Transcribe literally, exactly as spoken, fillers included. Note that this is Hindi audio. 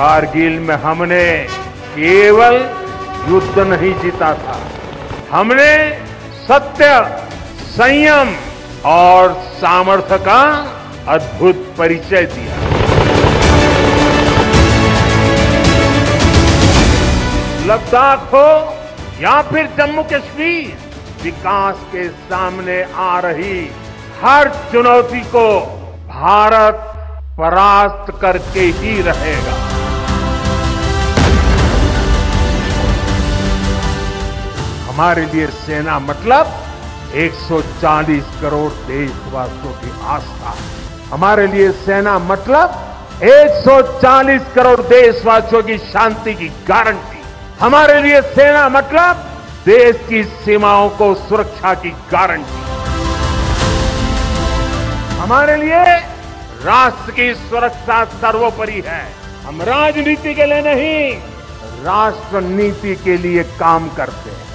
कारगिल में हमने केवल युद्ध नहीं जीता था, हमने सत्य, संयम और सामर्थ्य का अद्भुत परिचय दिया। लद्दाख हो या फिर जम्मू कश्मीर, विकास के सामने आ रही हर चुनौती को भारत परास्त करके ही रहेगा। हमारे लिए सेना मतलब एक सौ चालीस करोड़ देशवासियों की आस्था। हमारे लिए सेना मतलब एक सौ चालीस करोड़ देशवासियों की शांति की गारंटी। हमारे लिए सेना मतलब देश की सीमाओं को सुरक्षा की गारंटी। हमारे लिए राष्ट्र की सुरक्षा सर्वोपरि है। हम राजनीति के लिए नहीं, राष्ट्र नीति के लिए काम करते हैं।